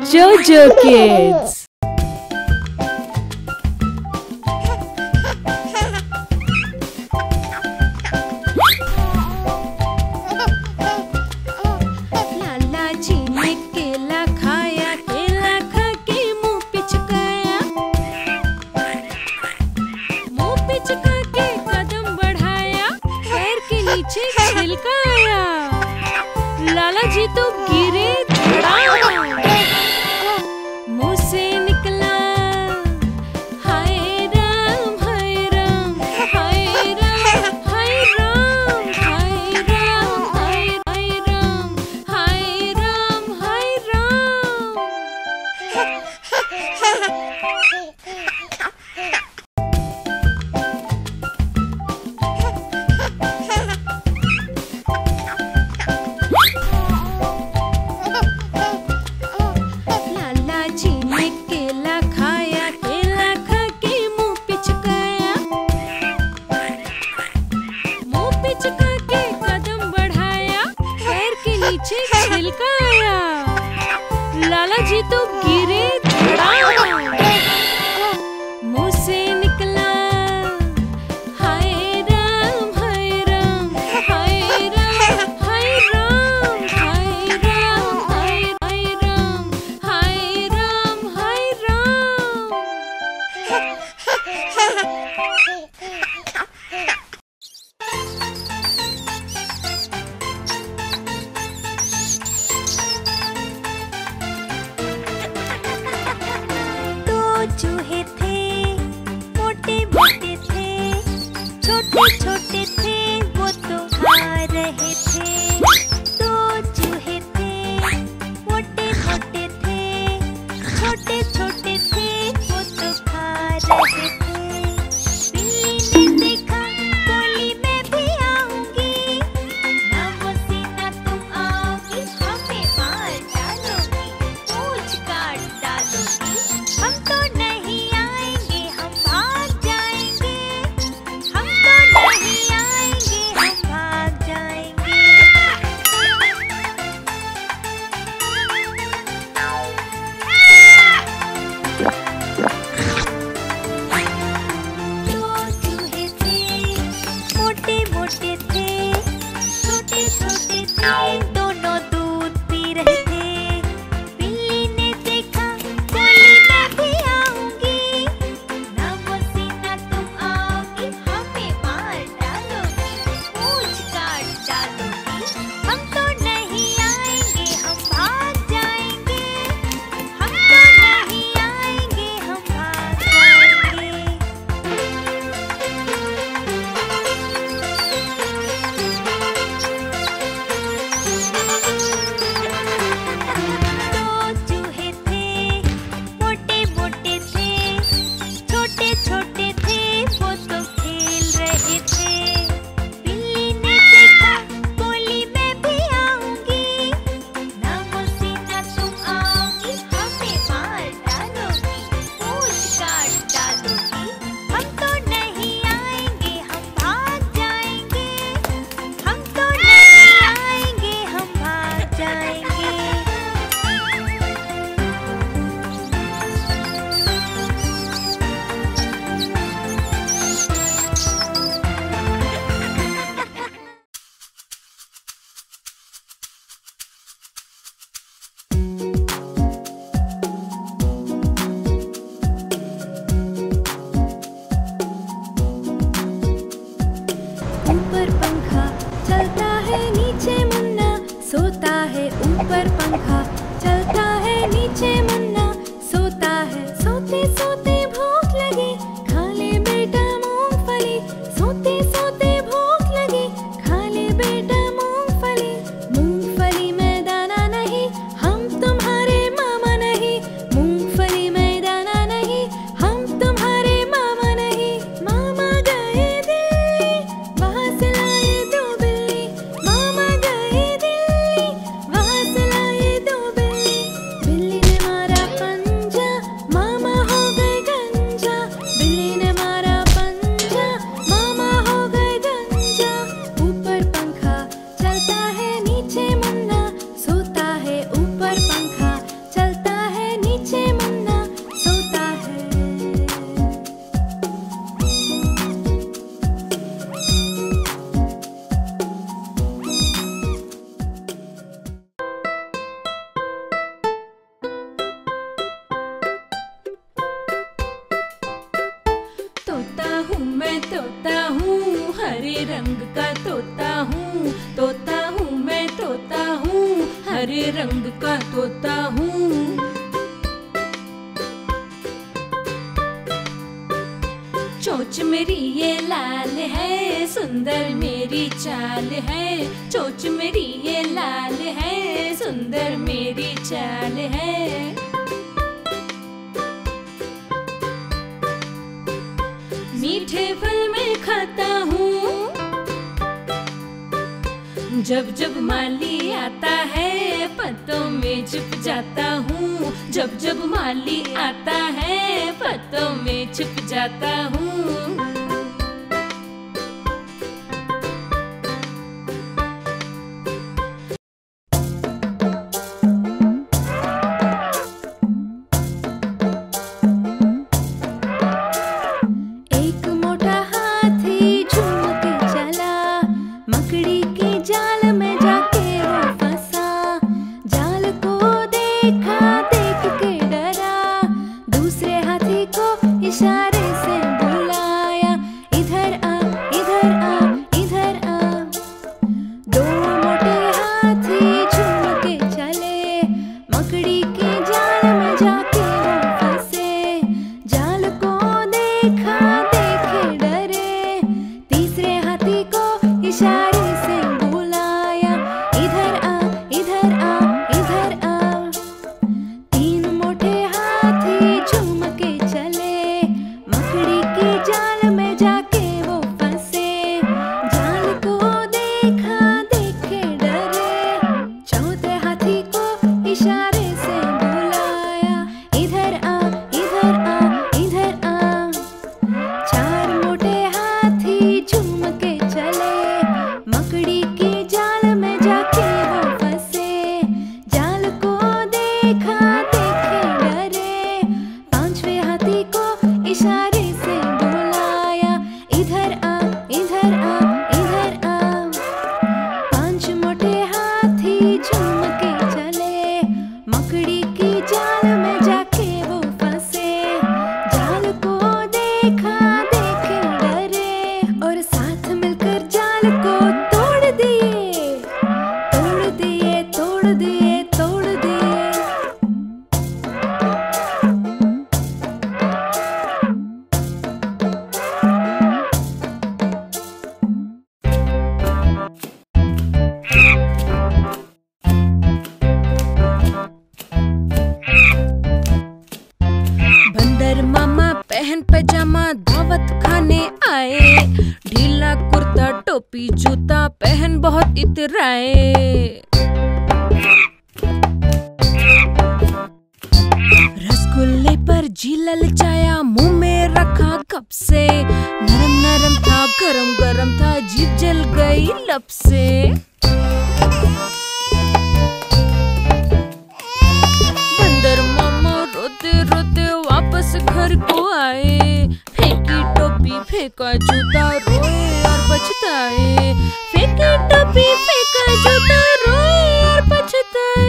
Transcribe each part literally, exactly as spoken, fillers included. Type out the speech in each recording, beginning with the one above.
JoJo Kids. लाला जी ने केला खाया, केला खा के मुंह पिचकाया, मुंह पिचका के कदम बढ़ाया, पैर के नीचे छिलका आया, लाला जी तो गिरे धड़ाम, मुंह से मैं तोता हूँ, हरे रंग का तोता हूँ। तोता हूँ मैं तोता हूँ, हरे रंग का तोता हूँ। चोंच मेरी ये लाल है, सुंदर मेरी चाल है। चोंच मेरी ये लाल है, सुंदर मेरी चाल है। मीठे फल मैं खाता हूँ, जब जब माली आता है पत्तों में छिप जाता हूँ। जब जब माली आता है पत्तों में छिप जाता हूँ। पजामा दावत खाने आए, ढीला कुर्ता टोपी जूता पहन बहुत इतराए। रसगुल्ले पर जी ललचाया, मुंह में रखा कब से। नरम नरम था गरम गरम था, जीभ जल गई लब से। बंदर मामा रोते रोते वापस घर को आए, फेंकी टोपी फेंका जूता रोए और पछताए। फेंकी टोपी फेंका जूता रोए और पछताए।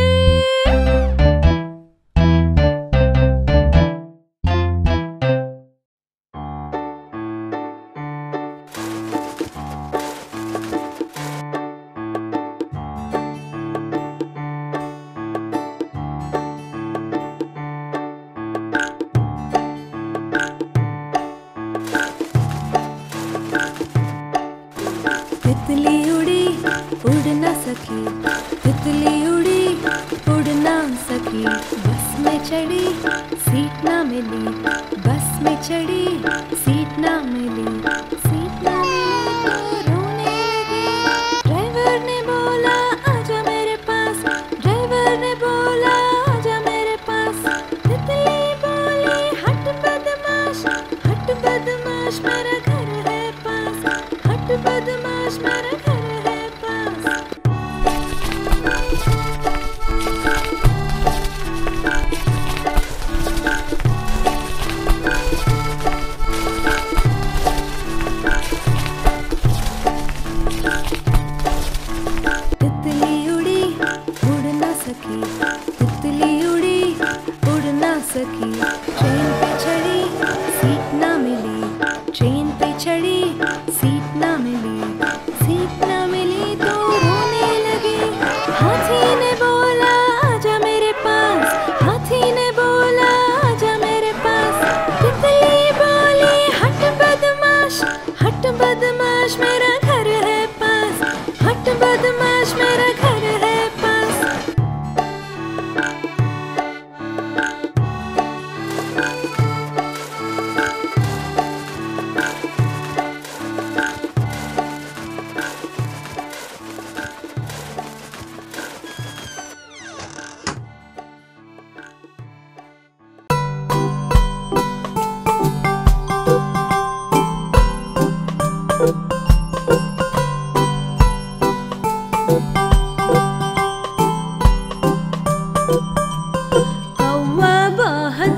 तितली उड़ी उड़ न सकी, तितली उड़ी उड़ न सकी। बस में चढ़ी सीट ना मिली, बस में चढ़ी सीट ना मिली। सीट ना मिली तो रोने लगी। ड्राइवर ने बोला आजा मेरे पास, ड्राइवर ने बोला आजा मेरे पास। तितली बोली हट बदमाश, हट बदमाश मेरा घर है पास। हट बदमाश मेरा घर है पास। तितली उड़ी उड़ ना सकी, तितली उड़ी उड़ ना सकी। ट्रेन पे चढ़ी सीट ना मिली, ट्रेन पे चढ़ी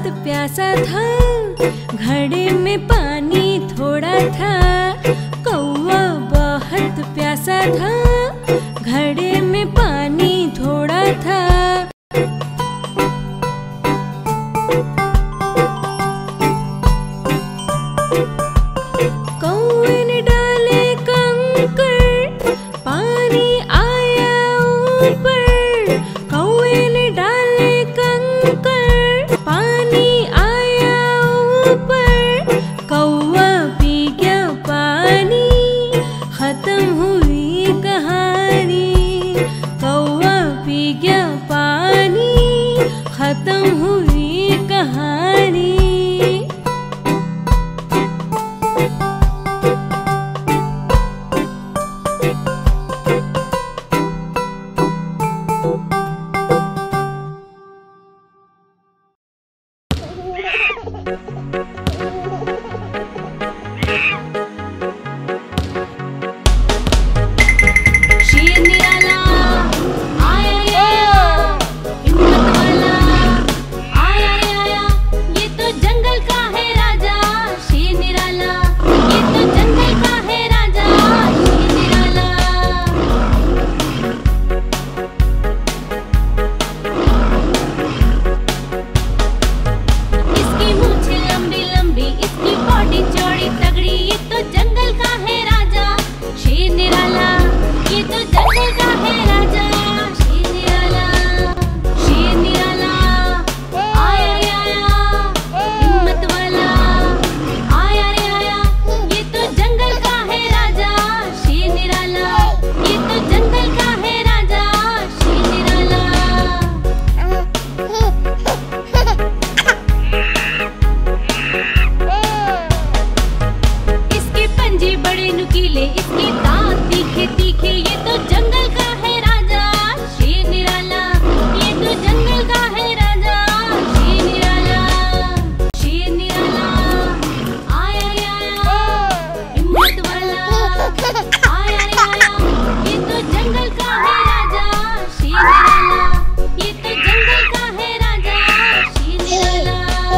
बहुत प्यासा था, घड़े में पानी थोड़ा था। कौवा बहुत प्यासा था, घड़े में पानी थोड़ा था। कौवे ने डाले कंकड़, पानी आया ऊपर। कौवे ने डाले कंकड़, पानी आया ऊपर। कौवा पी गया पानी, खत्म हुई कहानी। कौवा पी गया पानी, खत्म हुई कहानी। शेर निराला आया रे आया, हिम्मत वाला आया रे आया। ये तो जंगल का है राजा, शेर निराला। ये तो जंगल का है राजा, शेर निराला। इसकी मूंछें लंबी लंबी, इसकी बॉडी चौड़ी तगड़ी। ये तो जंगल का है राजा, शेर निराला। ये तो जंगल का है राजा, शेर निराला। शेर निराला आया रे आया, हिम्मत वाला आया रे आया। ये तो जंगल का है राजा, शेर निराला। ये तो जंगल का है राजा, शेर निराला। इसके पंजे बड़े नुकीले, इसके दांत तीखे तीखे। ये तो जंगल का है राजा, शेर निराला। ये तो जंगल का है राजा, शेर निराला। शेर निराला आया रे आया, हिम्मत वाला आया रे आया। ये तो जंगल का है राजा, शेर निराला। ये तो जंगल का है राजा, शेर निराला।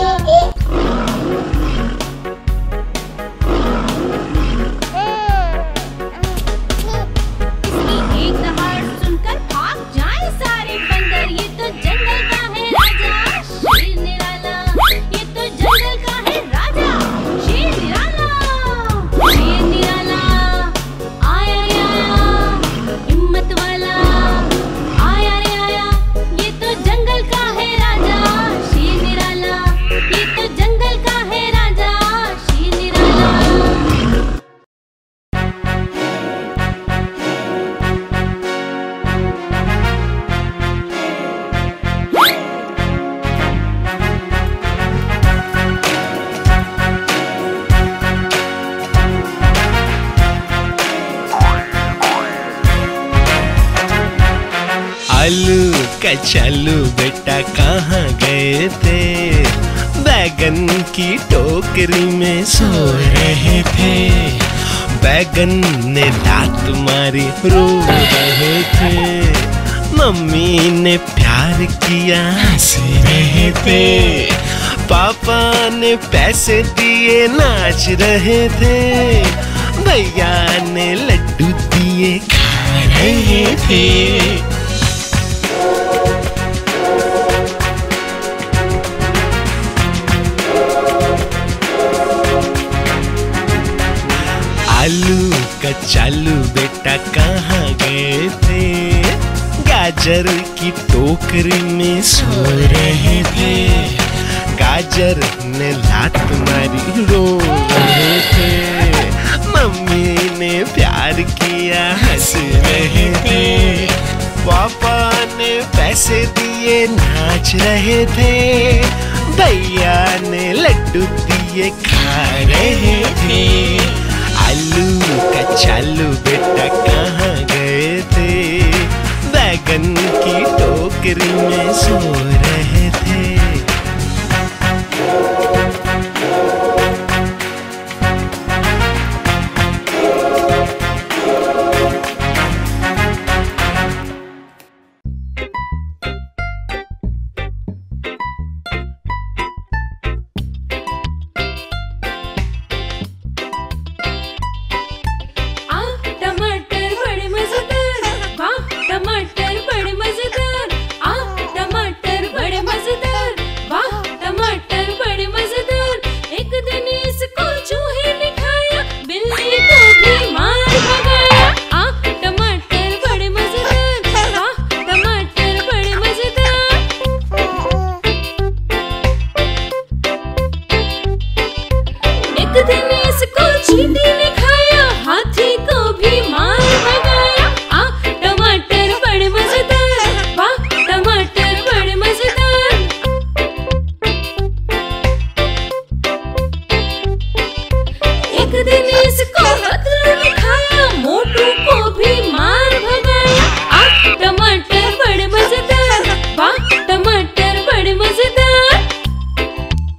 इसकी एक दहाड़ सुनकर भाग जाए सारे बंदर। ये तो जंगल का है राजा, शेर निराला। ये तो जंगल का है राजा, शेर निराला। शेर निराला आया रे आया, हिम्मत वाला आया रे आया। ये तो जंगल का है राजा, शेर निराला। ये तो जंगल का है राजा, शेर निराला। आलू कचालू बेटा कहाँ गए थे? बैगन की टोकरी में सो रहे थे। बैगन ने लात मारी रो रहे थे। मम्मी ने प्यार किया हंस रहे थे। पापा ने पैसे दिए नाच रहे थे। भैया ने लड्डू दिए खा रहे थे। आलू कचालू बेटा कहाँ गए थे? गाजर की टोकरी में सो रहे थे। गाजर ने लात मारी रो रहे थे। मम्मी ने प्यार किया हंस रहे थे। पापा ने पैसे दिए नाच रहे थे। भैया ने लड्डू दिए खा रहे थे। आलू कचालू बेटा कहाँ गए थे? बैगन की टोकरी में सो रहे